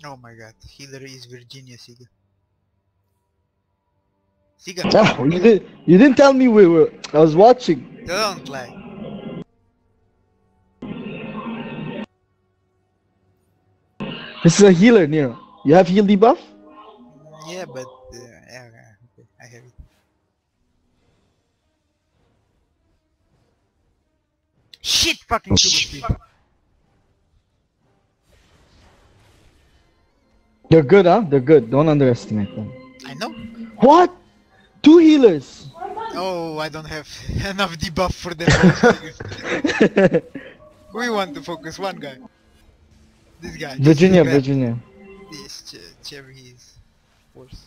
Oh my god, healer is Virginia Siga. Siga, Ah, you didn't tell me we were. I was watching. don't lie. This is a healer, Nero. You have heal debuff? Yeah, but yeah, okay, I have it. Shit, fucking stupid speed. They're good, huh? They're good. Don't underestimate them. I know. What? 2 healers. Oh, I don't have enough debuff for them. We want to focus one guy. This guy. This Virginia, is Virginia. This Cherry is worse.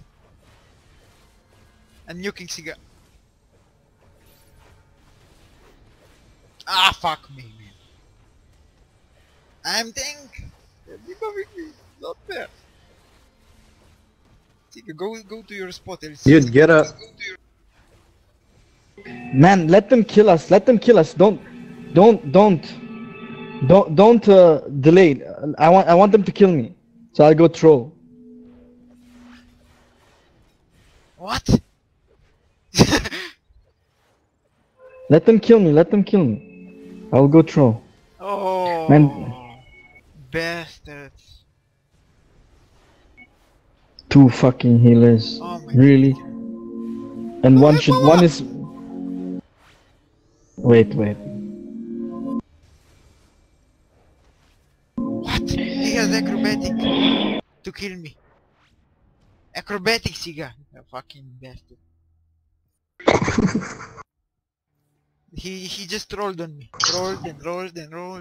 And nuking Siga. Ah, fuck me, man. I'm tank. They're debuffing me. Not fair. Siga, go to your spot. Dude, get up. Man, let them kill us. Let them kill us. Don't delay. I want them to kill me. So I'll go troll. What? Let them kill me. Let them kill me. I'll go troll. Oh, Man. bastards. 2 fucking healers. Oh my Really? God. And one Wait, one is. Wait. What? He has acrobatic to kill me. Acrobatic, Siga. You fucking bastard. He just rolled on me. Rolled and rolled.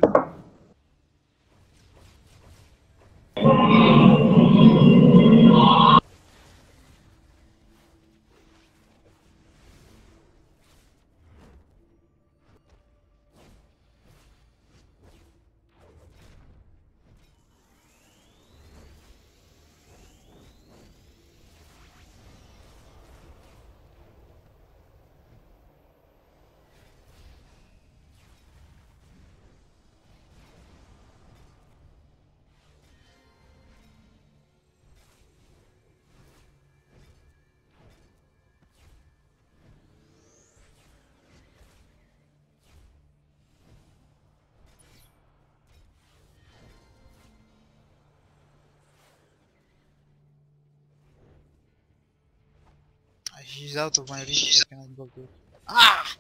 She's out of my reach. I cannot go to it. Ah!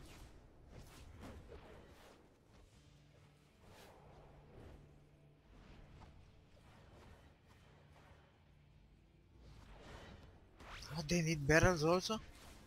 Oh, they need barrels also?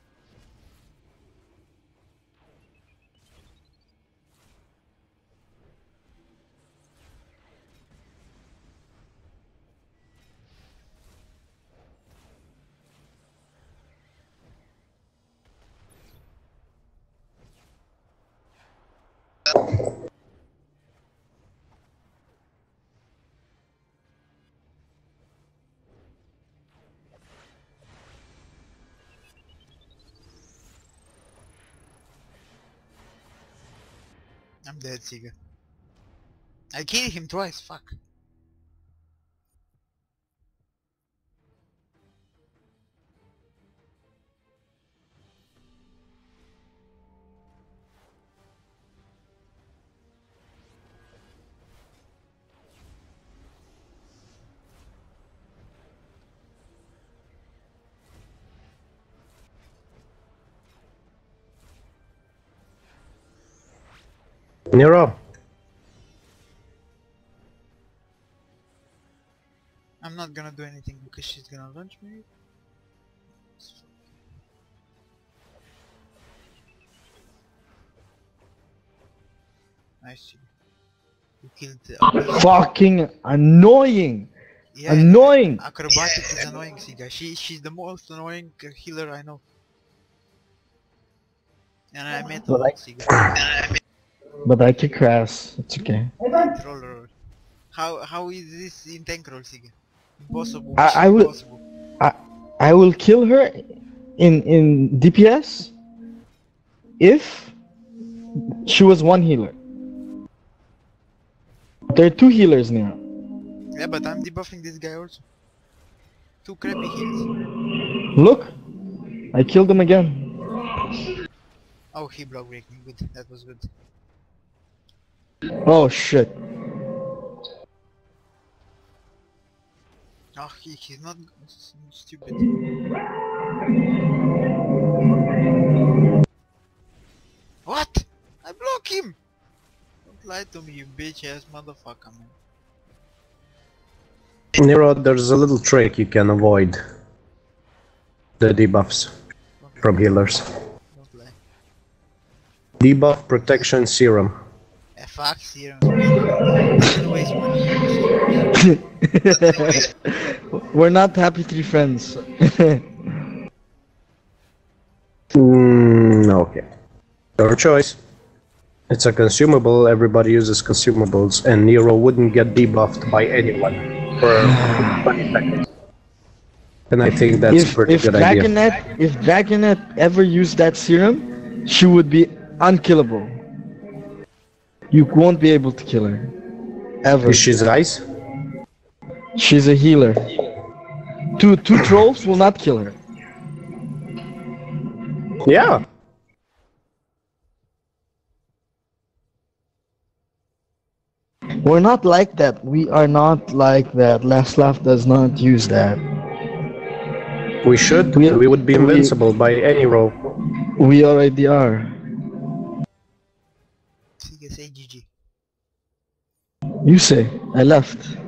I'm dead, Siga. I killed him twice, fuck. Nero. I'm not gonna do anything because she's gonna launch me. Nice. You killed the Fucking annoying. yeah, Annoying. acrobatic is annoying, Siga. She's the most annoying healer I know. And I met her, But Siga. But I kick her ass. It's okay. Roll. How is this in tank roll, Siga? Impossible. I will- Impossible. I will kill her in DPS if she was 1 healer. There are 2 healers now. Yeah, but I'm debuffing this guy also. 2 crappy heals. Look, I killed him again. Oh, he block break me. Good. That was good. Oh shit. Oh, he's not stupid. What? I block him! Don't lie to me, you bitch ass motherfucker, man. Nero, there's a little trick you can avoid the debuffs from healers. Don't lie. Debuff protection serum. Fuck serum. Doesn't waste money. We're not happy three friends. Okay. Your choice. It's a consumable, everybody uses consumables, and Nero wouldn't get debuffed by anyone for 20 seconds. And I think that's a pretty good idea. If Dragonet ever used that serum, she would be unkillable. You won't be able to kill her. Ever. Is she nice? She's a healer. Two trolls will not kill her. Yeah. We're not like that. We are not like that. Laslav does not use that. We should. We would be invincible by any roll. We already are. So you can say GG. You say. I left.